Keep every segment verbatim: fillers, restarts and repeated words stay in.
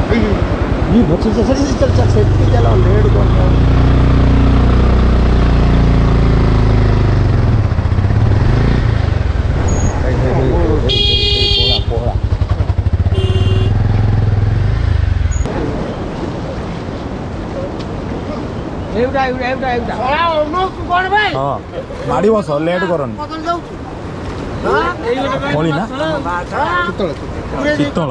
ये बच्चे से चल चल चल सेफ्टी चला लेट को पोड़ा पोड़ा एवडा एवडा एवडा एवडा ओला नो कोन भाई हां गाड़ी बस लेट करन कतन जाऊ हां खोली ना कितळ कितळ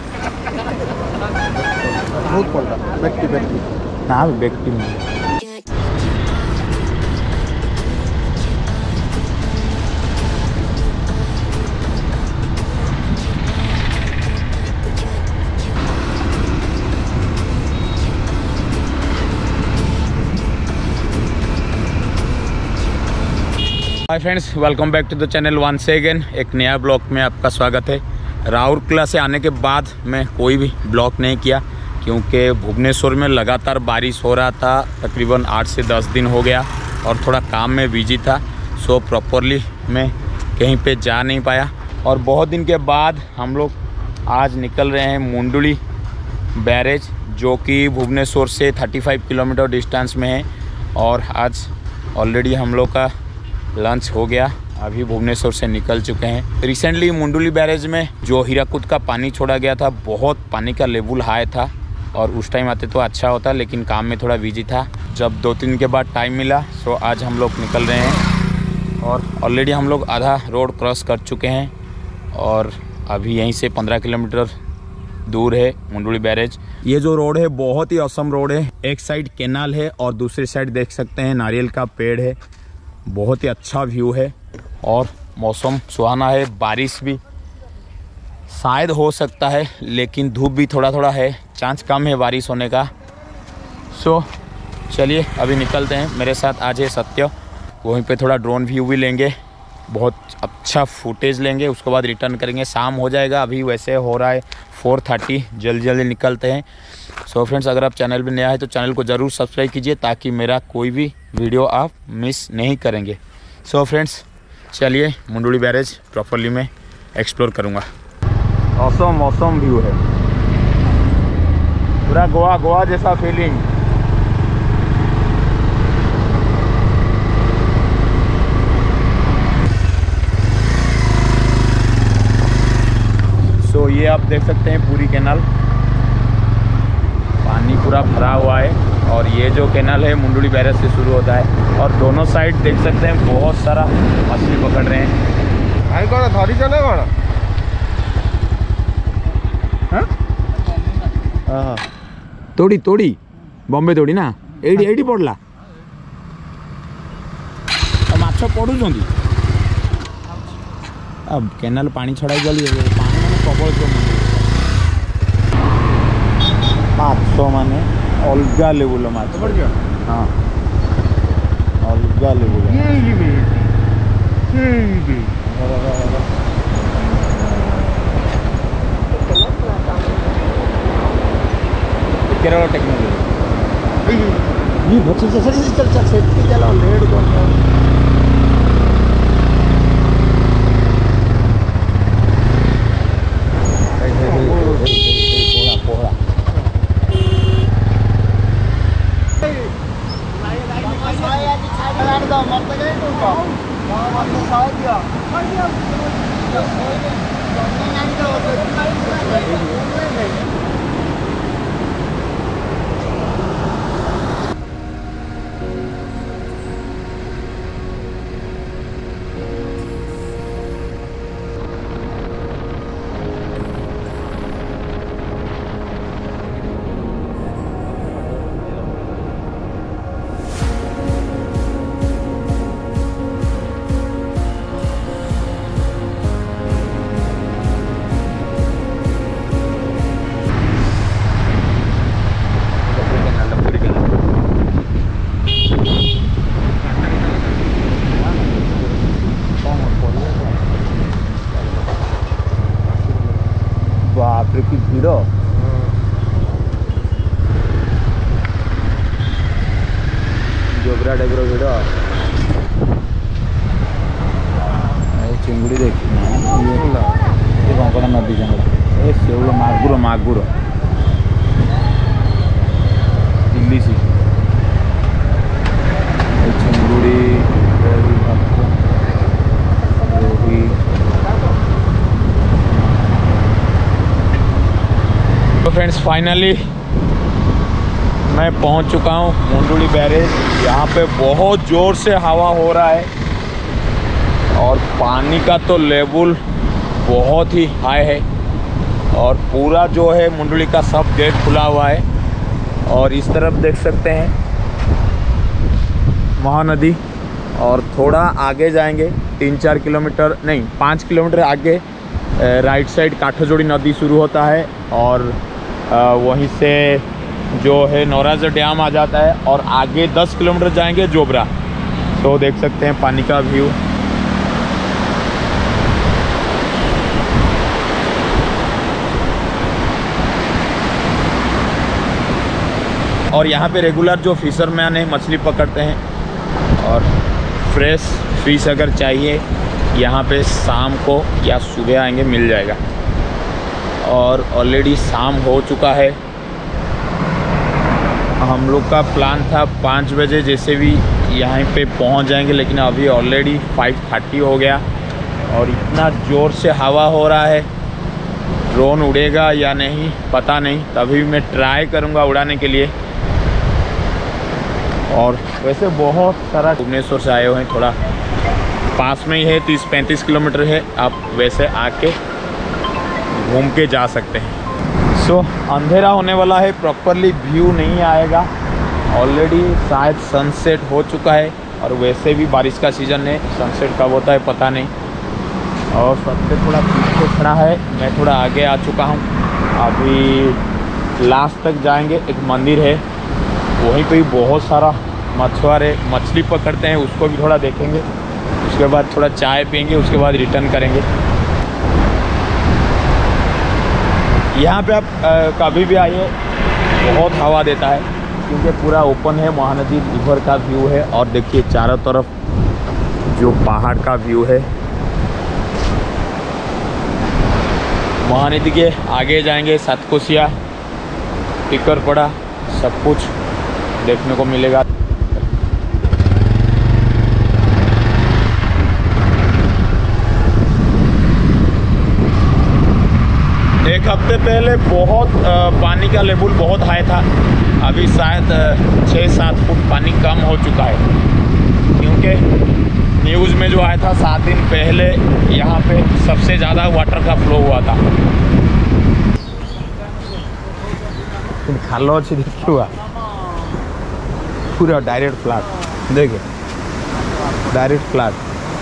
बहुत पड़ता व्यक्ति व्यक्ति ना व्यक्ति में hi friends, welcome back to the channel once again. एक नया ब्लॉग में आपका स्वागत है। राउरकेला से आने के बाद मैं कोई भी ब्लॉग नहीं किया क्योंकि भुवनेश्वर में लगातार बारिश हो रहा था। तकरीबन आठ से दस दिन हो गया और थोड़ा काम में बिजी था, सो प्रॉपरली मैं कहीं पे जा नहीं पाया। और बहुत दिन के बाद हम लोग आज निकल रहे हैं मुंडुली बैरेज, जो कि भुवनेश्वर से पैंतीस किलोमीटर डिस्टेंस में है। और आज ऑलरेडी हम लोग का लंच हो गया, अभी भुवनेश्वर से निकल चुके हैं। रिसेंटली मुंडुली बैरेज में जो हीराकुद का पानी छोड़ा गया था, बहुत पानी का लेवल हाई था और उस टाइम आते तो अच्छा होता, लेकिन काम में थोड़ा बिजी था। जब दो तीन के बाद टाइम मिला सो आज हम लोग निकल रहे हैं और ऑलरेडी हम लोग आधा रोड क्रॉस कर चुके हैं और अभी यहीं से पंद्रह किलोमीटर दूर है मुंडुली बैरेज। ये जो रोड है बहुत ही औसम रोड है। एक साइड कैनाल है और दूसरी साइड देख सकते हैं नारियल का पेड़ है। बहुत ही अच्छा व्यू है और मौसम सुहाना है। बारिश भी शायद हो सकता है, लेकिन धूप भी थोड़ा थोड़ा है, चांस कम है बारिश होने का। सो चलिए अभी निकलते हैं। मेरे साथ आज है सत्य, वहीं पे थोड़ा ड्रोन व्यू भी लेंगे, बहुत अच्छा फुटेज लेंगे, उसके बाद रिटर्न करेंगे। शाम हो जाएगा, अभी वैसे हो रहा है फोर थर्टी, जल्दी जल्दी निकलते हैं। सो फ्रेंड्स, अगर आप चैनल पर नया है तो चैनल को ज़रूर सब्सक्राइब कीजिए ताकि मेरा कोई भी वीडियो आप मिस नहीं करेंगे। सो फ्रेंड्स चलिए मुंडुली बैरेज प्रॉपरली मैं एक्सप्लोर करूँगा। औसम औसम व्यू है, पूरा गोवा गोवा जैसा फीलिंग। सो ये आप देख सकते हैं पूरी कैनाल, पानी पूरा भरा हुआ है। और ये जो कैनाल है मुंडुली बैरेज से शुरू होता है और दोनों साइड देख सकते हैं बहुत सारा मछली पकड़ रहे हैं। आई कौन धरी चले कौन हाँ तोड़ी तोड़ी बॉम्बे तोड़ी ना एडी एडी पड़ला माछ पड़ुଛନ୍ତି। अब कैनाल पानी छड़ाई गली पानी मैंने प्रबल माछ माने अलगा लेवल माछ। हाँ अलगा लेवल केरल टेक्नोलॉजी। ये बच्चे से चल चल सेफ्टी चला लेट को की भीड़ जोबरा टाइप भिड़ चिंगुड़ी देखी ये कंकड़ा नदी जंगल ए शौल मागुर मागुर तो फ्रेंड्स फाइनली मैं पहुंच चुका हूं मुंडुली बैरेज। यहाँ पे बहुत ज़ोर से हवा हो रहा है और पानी का तो लेवल बहुत ही हाई है और पूरा जो है मुंडुली का सब गेट खुला हुआ है। और इस तरफ देख सकते हैं महानदी और थोड़ा आगे जाएंगे तीन चार किलोमीटर नहीं पाँच किलोमीटर आगे राइट साइड काठजोड़ी नदी शुरू होता है और वहीं से जो है नौराज डैम आ जाता है और आगे दस किलोमीटर जाएंगे जोबरा। तो देख सकते हैं पानी का व्यू। और यहाँ पे रेगुलर जो फिशरमैन है मछली पकड़ते हैं और फ्रेश फिश अगर चाहिए यहाँ पे शाम को या सुबह आएंगे मिल जाएगा। और ऑलरेडी शाम हो चुका है। हम लोग का प्लान था पाँच बजे जैसे भी यहाँ पे पहुँच जाएंगे, लेकिन अभी ऑलरेडी फाइव थर्टी हो गया और इतना ज़ोर से हवा हो रहा है ड्रोन उड़ेगा या नहीं पता नहीं। तभी मैं ट्राई करूँगा उड़ाने के लिए। और वैसे बहुत सारा भुवनेश्वर से आए हुए हैं, थोड़ा पास में ही है, तीस पैंतीस किलोमीटर है। आप वैसे आके घूम के जा सकते हैं। सो so, अंधेरा होने वाला है, प्रॉपरली व्यू नहीं आएगा। ऑलरेडी शायद सनसेट हो चुका है और वैसे भी बारिश का सीज़न है, सनसेट कब होता है पता नहीं। और सबसे थोड़ा पीछे खड़ा है, मैं थोड़ा आगे आ चुका हूँ। अभी लास्ट तक जाएंगे, एक मंदिर है वहीं पे भी बहुत सारा मछुआरे मछली पकड़ते हैं, उसको भी थोड़ा देखेंगे। उसके बाद थोड़ा चाय पियेंगे, उसके बाद रिटर्न करेंगे। यहाँ पे आप आ, कभी भी आइए, बहुत हवा देता है क्योंकि पूरा ओपन है। महानदी रिवर का व्यू है और देखिए चारों तरफ जो पहाड़ का व्यू है। महानदी के आगे जाएंगे सातकोशिया, टिकरपड़ा, सब कुछ देखने को मिलेगा। एक हफ्ते पहले बहुत आ, पानी का लेवल बहुत हाई था। अभी शायद छः सात फुट पानी कम हो चुका है क्योंकि न्यूज़ में जो आया था सात दिन पहले यहाँ पे सबसे ज़्यादा वाटर का फ्लो हुआ था। खालो अच्छी देखी हुआ पूरा डायरेक्ट फ्लैट, देखिए डायरेक्ट फ्लैट।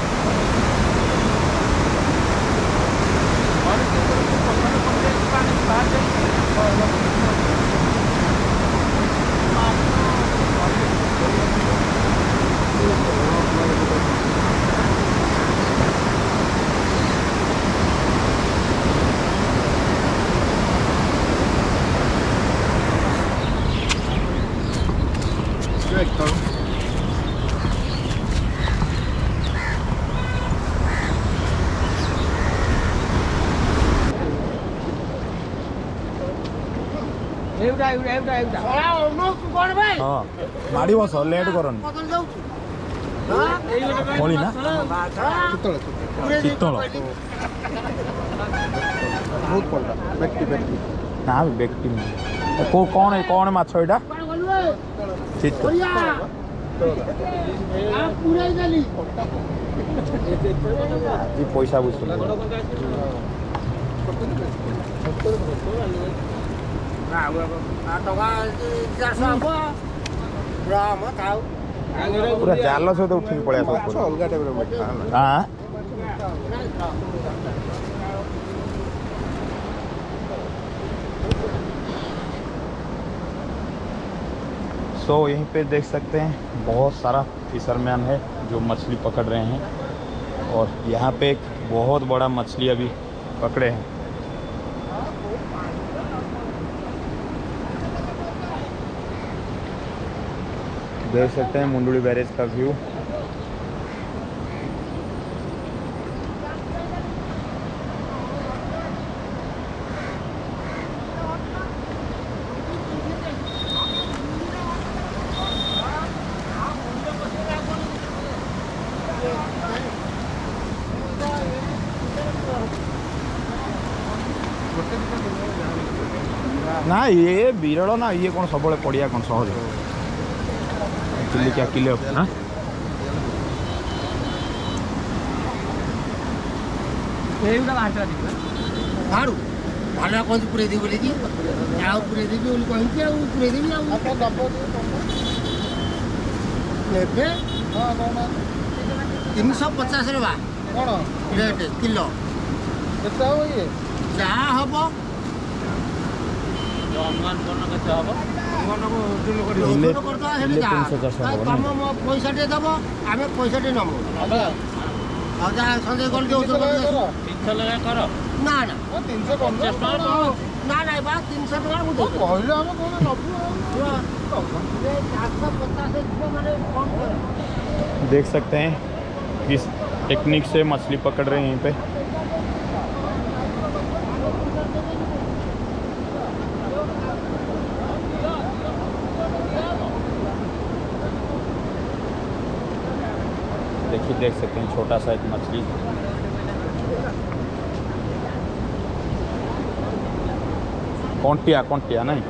हाँ माड़ी बस लेट कर खोली ना पित्तल ना व्यक्ति को कौन है कौन माछ एटा पैसा बुझ पूरा जाल सहित उठिक पड़े हाँ सो so, यहीं पे देख सकते हैं बहुत सारा फिशरमैन है जो मछली पकड़ रहे हैं और यहाँ पे एक बहुत बड़ा मछली अभी पकड़े हैं। देख सकते हैं मुंडुली बैरेज का व्यू। ना ये विरल ना ये कौन सब पड़िया कौन सहज चिल्ली क्या किलो हाँ ବାହାରୁ ଭାଲ କହନ୍ତି ପୁରେଇ ଦେବି ବୋଲିକି ଆଉ ପୁରେଇ ଦେବି ବୋଲି କହିକି ଆଉ ପୁରେଇ ଦେବି ଆଉ ନେବେ ତିନିଶହ ପଚାଶ ଟଙ୍କା କ'ଣ ରେଟ୍ କିଲୋ କେତେ ହେବ ଇଏ ଯାହା ହେବ ତମ ପଇସା ଟିକେ ଦେବ ଆମେ ପଇସା ଟିକେ ନେବୁ ଆଉ ଯାହା ସନ୍ଦେହ କଣ କର ନା ନା ତିନିଶହ ପଚାଶ ଟଙ୍କା ନା ନାଇଁ ବା ତିନିଶହ ଟଙ୍କା ମୁଁ କହିଲେ ଆମେ କ'ଣ ନେବୁ ଚାରିଶହ ପଚାଶ ମାନେ କଣ देख सकते हैं किस टेक्निक से मछली पकड़ रहे हैं यहीं पे देखिए देख सकते हैं छोटा सा एक मछली कौंटिया कौंटिया नहीं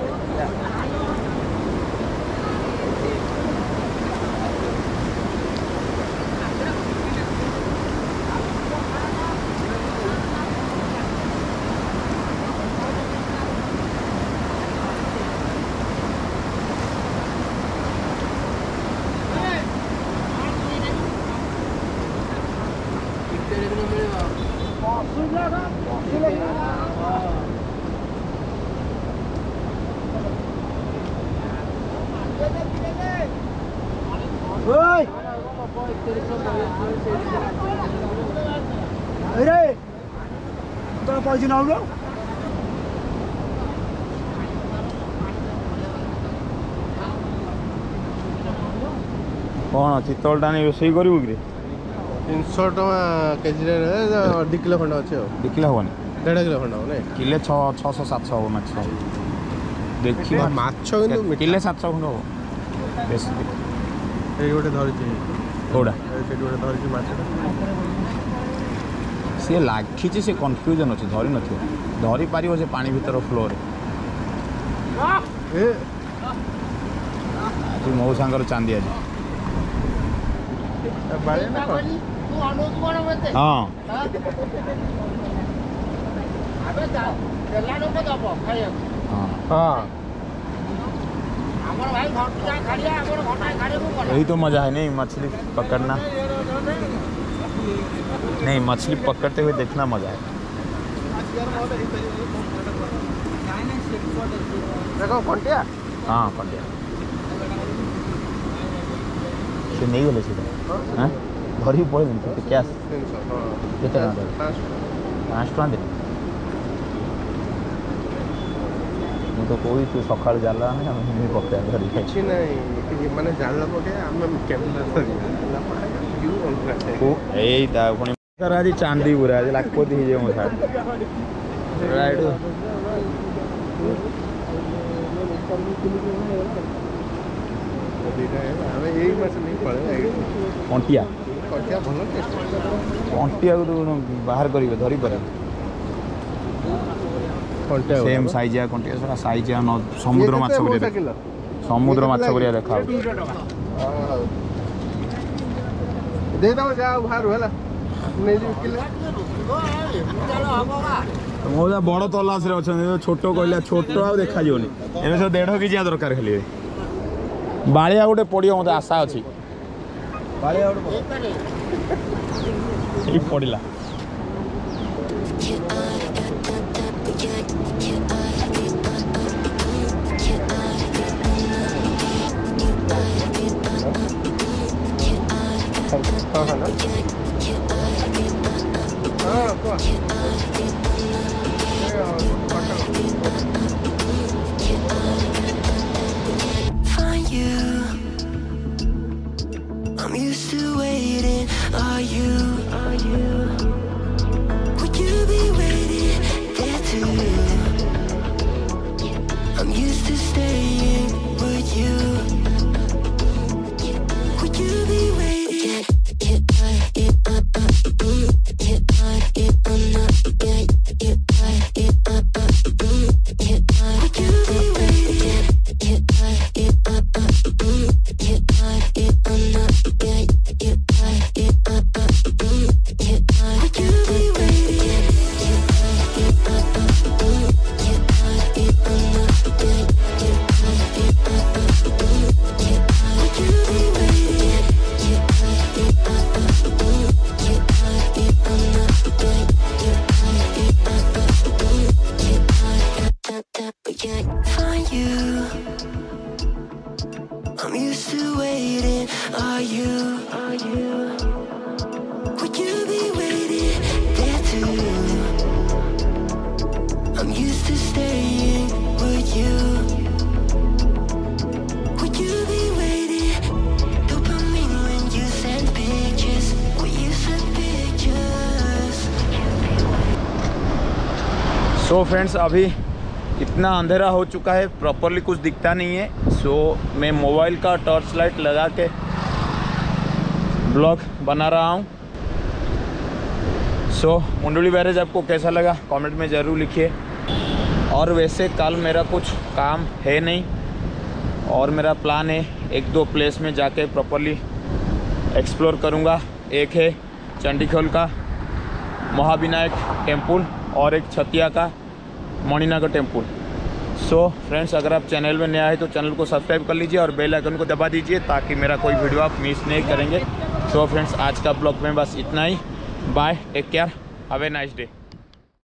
अरे तो पैसे ना लो कौन चित्तलटा नहीं रोषे करू कि तीन सौ टका केजी दु किलो खंड अच्छे दु किलो हेनी देढ़ किलो खंड हम किले छः सौ सात सौ माछ देखिए माछ किले सात सौ खंड हम बेस गोटे धरी कौटा गोटे धरी माछटा सी लगी से कन्फ्यूजन अच्छे धरी न धरी पार से पानी भर फ्लोर आज मो सांगर चांदी आज हाँ हाँ यही तो मजा है नहीं मछली पकड़ना नहीं मछली पकड़ते हुए देखना मजा है देखो कंटिया हाँ कंटिया से नहीं गले सीधा हाँ धरी पड़े क्या केते पाँच टका दे मुझे तो कोई तू सका जाला नहीं पकड़ा धरी किसी नहीं माने जाल पके आम आज चांदी पूरा आज लाखपति हो जाए मो राइट कंटिया कंटिया को बाहर करेंगे धरी पारे सेम साइज कंटिया सारा साइज समुद्र माछ समुद्र माछ बढ़िया देखा मोजा बड़ तलाश अच्छा छोट कहला छोट आ देखा जीवन एवं सब देढ़ केजी दरकार खाली बाड़िया गोटे पड़ो मत आशा अच्छी पड़ा Find you. I'm used to waiting. Are you? Are you? Would you be waiting there too? I'm used to staying. Would you? Would you be waiting? Would find you. I'm used to waiting. Are you? Are you? Would you be waiting there too? I'm used to staying. Would you? Would you be waiting? Dopamine when you send pictures. When you send pictures. So friends अभी इतना अंधेरा हो चुका है, properly कुछ दिखता नहीं है। सो मैं मोबाइल का टॉर्च लाइट लगा के ब्लॉग बना रहा हूँ। सो मुंडोली बैरेज आपको कैसा लगा कमेंट में ज़रूर लिखिए। और वैसे कल मेरा कुछ काम है नहीं और मेरा प्लान है एक दो प्लेस में जाके प्रॉपरली एक्सप्लोर करूँगा। एक है चंडीखोल का महाविनायक टेम्पल और एक छतिया का मणिनगर टेम्पल। सो फ्रेंड्स अगर आप चैनल में नया है तो चैनल को सब्सक्राइब कर लीजिए और बेल आइकन को दबा दीजिए ताकि मेरा कोई वीडियो आप मिस नहीं करेंगे। सो फ्रेंड्स आज का ब्लॉग में बस इतना ही। Bye, take care, have a nice day.